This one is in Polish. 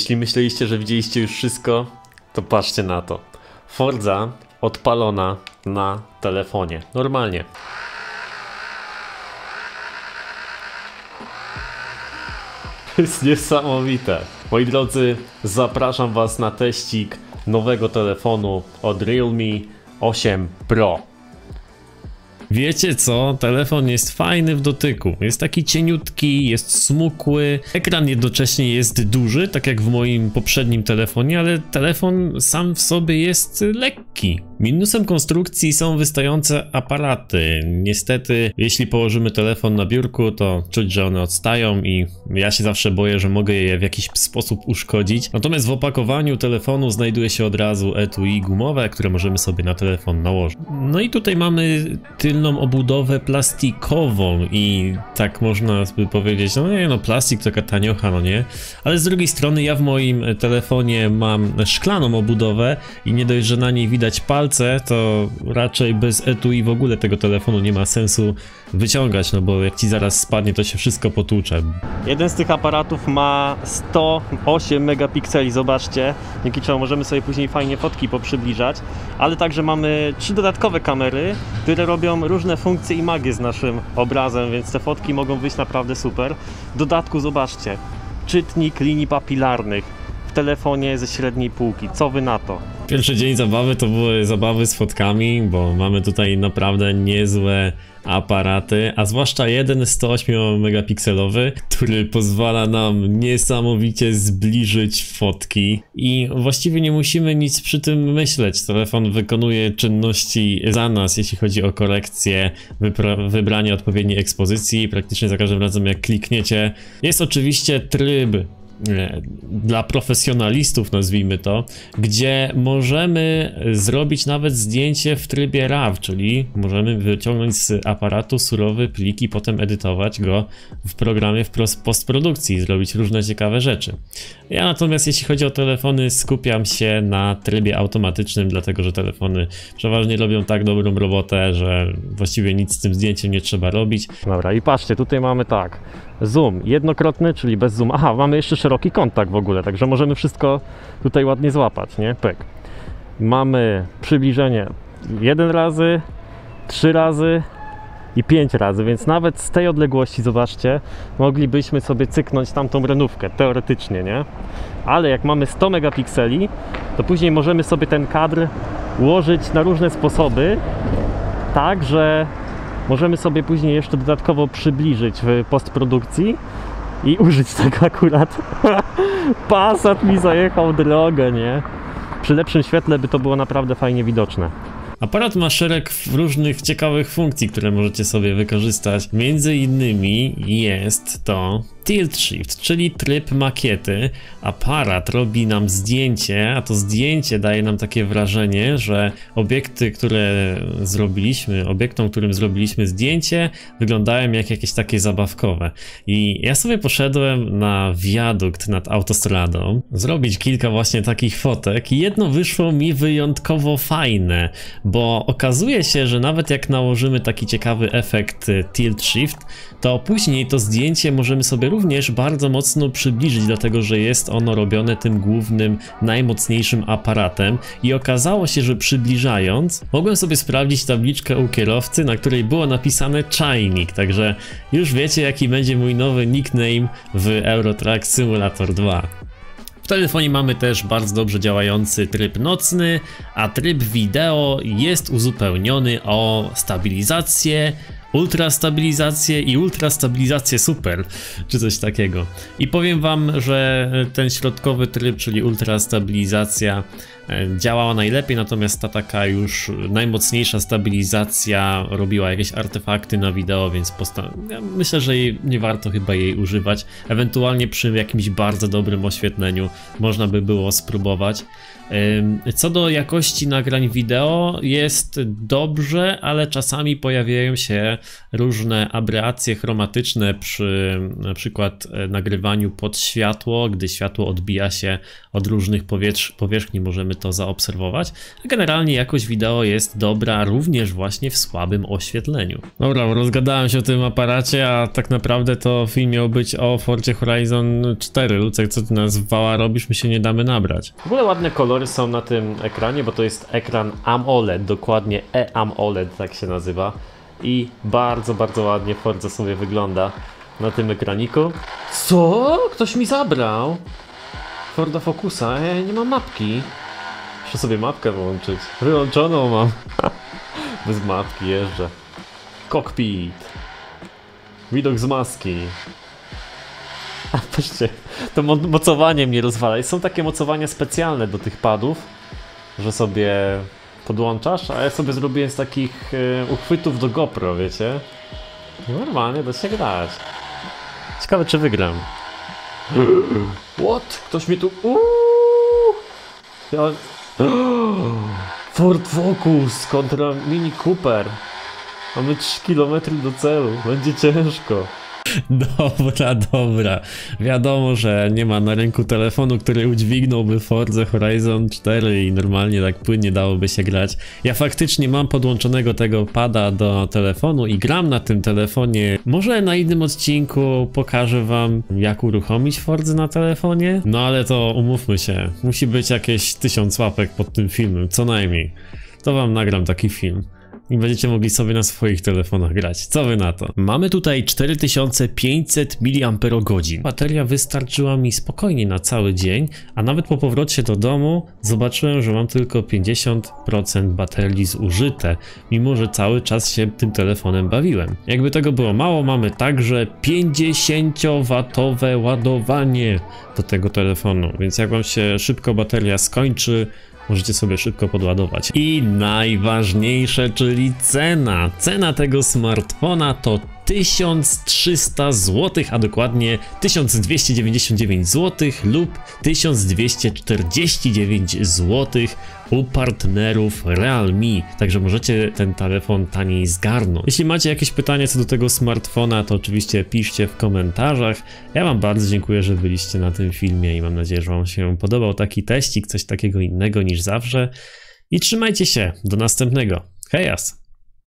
Jeśli myśleliście, że widzieliście już wszystko, to patrzcie na to. Forza odpalona na telefonie. Normalnie. To jest niesamowite. Moi drodzy, zapraszam was na teścik nowego telefonu od Realme 8 Pro. Wiecie co? Telefon jest fajny w dotyku. Jest taki cieniutki, jest smukły. Ekran jednocześnie jest duży, tak jak w moim poprzednim telefonie, ale telefon sam w sobie jest lekki. Minusem konstrukcji są wystające aparaty. Niestety, jeśli położymy telefon na biurku, to czuć, że one odstają i ja się zawsze boję, że mogę je w jakiś sposób uszkodzić. Natomiast w opakowaniu telefonu znajduje się od razu etui gumowe, które możemy sobie na telefon nałożyć. No i tutaj mamy tylną obudowę plastikową i tak można by powiedzieć, no nie no, plastik to taka taniocha, no nie? Ale z drugiej strony ja w moim telefonie mam szklaną obudowę i nie dość, że na niej widać palce, to raczej bez etui w ogóle tego telefonu nie ma sensu wyciągać, no bo jak ci zaraz spadnie, to się wszystko potłucze. Jeden z tych aparatów ma 108 megapikseli, zobaczcie, dzięki czemu możemy sobie później fajnie fotki poprzybliżać, ale także mamy 3 dodatkowe kamery, które robią różne funkcje i magię z naszym obrazem, więc te fotki mogą wyjść naprawdę super. W dodatku zobaczcie, czytnik linii papilarnych w telefonie ze średniej półki. Co wy na to? Pierwszy dzień zabawy to były zabawy z fotkami, bo mamy tutaj naprawdę niezłe aparaty, a zwłaszcza jeden 108 megapikselowy, który pozwala nam niesamowicie zbliżyć fotki i właściwie nie musimy nic przy tym myśleć. Telefon wykonuje czynności za nas, jeśli chodzi o korekcję, wybranie odpowiedniej ekspozycji. Praktycznie za każdym razem jak klikniecie. Jest oczywiście tryb dla profesjonalistów, nazwijmy to, gdzie możemy zrobić nawet zdjęcie w trybie RAW, czyli możemy wyciągnąć z aparatu surowy plik i potem edytować go w programie w postprodukcji, zrobić różne ciekawe rzeczy. Ja natomiast jeśli chodzi o telefony, skupiam się na trybie automatycznym, dlatego że telefony przeważnie robią tak dobrą robotę, że właściwie nic z tym zdjęciem nie trzeba robić. Dobra, i patrzcie, tutaj mamy tak, zoom jednokrotny, czyli bez zoom. Aha, mamy jeszcze szeroki kontakt w ogóle, także możemy wszystko tutaj ładnie złapać, nie? Pyk. Mamy przybliżenie 1 razy, 3 razy i 5 razy, więc nawet z tej odległości, zobaczcie, moglibyśmy sobie cyknąć tamtą renówkę, teoretycznie, nie? Ale jak mamy 100 megapikseli, to później możemy sobie ten kadr ułożyć na różne sposoby, tak, że możemy sobie później jeszcze dodatkowo przybliżyć w postprodukcji i użyć tego akurat. Passat mi zajechał drogę, nie? Przy lepszym świetle by to było naprawdę fajnie widoczne. Aparat ma szereg różnych ciekawych funkcji, które możecie sobie wykorzystać. Między innymi jest to Tilt Shift, czyli tryb makiety. Aparat robi nam zdjęcie, a to zdjęcie daje nam takie wrażenie, że obiektom, którym zrobiliśmy zdjęcie, wyglądają jak jakieś takie zabawkowe. I ja sobie poszedłem na wiadukt nad autostradą, zrobić kilka właśnie takich fotek i jedno wyszło mi wyjątkowo fajne, bo okazuje się, że nawet jak nałożymy taki ciekawy efekt Tilt Shift, to później to zdjęcie możemy sobie również bardzo mocno przybliżyć, dlatego że jest ono robione tym głównym, najmocniejszym aparatem i okazało się, że przybliżając mogłem sobie sprawdzić tabliczkę u kierowcy, na której było napisane czajnik, także już wiecie, jaki będzie mój nowy nickname w Euro Truck Simulator 2. W telefonie mamy też bardzo dobrze działający tryb nocny, a tryb wideo jest uzupełniony o stabilizację, ultrastabilizację i ultrastabilizację super, czy coś takiego. I powiem wam, że ten środkowy tryb, czyli ultrastabilizacja, działała najlepiej, natomiast ta taka już najmocniejsza stabilizacja robiła jakieś artefakty na wideo, więc ja myślę, że nie warto chyba jej używać. Ewentualnie przy jakimś bardzo dobrym oświetleniu można by było spróbować. Co do jakości nagrań wideo, jest dobrze, ale czasami pojawiają się różne aberracje chromatyczne przy na przykład nagrywaniu pod światło, gdy światło odbija się od różnych powierzchni, możemy możemy to zaobserwować. Generalnie jakość wideo jest dobra również właśnie w słabym oświetleniu. Dobra, rozgadałem się o tym aparacie, a tak naprawdę to film miał być o Forzie Horizon 4. Lucek, co ty nas wała robisz? My się nie damy nabrać. W ogóle ładne kolory są na tym ekranie, bo to jest ekran AMOLED, dokładnie AMOLED tak się nazywa. I bardzo, bardzo ładnie Forza sobie wygląda na tym ekraniku. Co? Ktoś mi zabrał Forda Focusa, ja nie mam mapki. Muszę sobie mapkę włączyć. Wyłączoną mam. Bez mapki jeżdżę. Cockpit. Widok z maski. A patrzcie, to mocowanie mnie rozwala. I są takie mocowania specjalne do tych padów, że sobie podłączasz, a ja sobie zrobiłem z takich uchwytów do GoPro, wiecie? Normalnie da się grać. Ciekawe, czy wygram. What? Ktoś mi tu... Ja... Ford Focus kontra Mini Cooper. Mamy 3 km do celu. Będzie ciężko. Dobra. Wiadomo, że nie ma na rynku telefonu, który udźwignąłby Forza Horizon 4 i normalnie tak płynnie dałoby się grać. Ja faktycznie mam podłączonego tego pada do telefonu i gram na tym telefonie. Może na innym odcinku pokażę wam, jak uruchomić Forzę na telefonie. No ale to umówmy się, musi być jakieś 1000 łapek pod tym filmem, co najmniej. To wam nagram taki film. I będziecie mogli sobie na swoich telefonach grać. Co wy na to? Mamy tutaj 4500 mAh. Bateria wystarczyła mi spokojnie na cały dzień, a nawet po powrocie do domu zobaczyłem, że mam tylko 50% baterii zużyte, mimo że cały czas się tym telefonem bawiłem. Jakby tego było mało, mamy także 50W ładowanie do tego telefonu, więc jak wam się szybko bateria skończy, możecie sobie szybko podładować. I najważniejsze, czyli cena. Cena tego smartfona to 1300 zł, a dokładnie 1299 zł lub 1249 zł u partnerów Realme. Także możecie ten telefon taniej zgarnąć. Jeśli macie jakieś pytania co do tego smartfona, to oczywiście piszcie w komentarzach. Ja wam bardzo dziękuję, że byliście na tym filmie i mam nadzieję, że wam się podobał taki teścik, coś takiego innego niż zawsze. I trzymajcie się, do następnego. Hejas!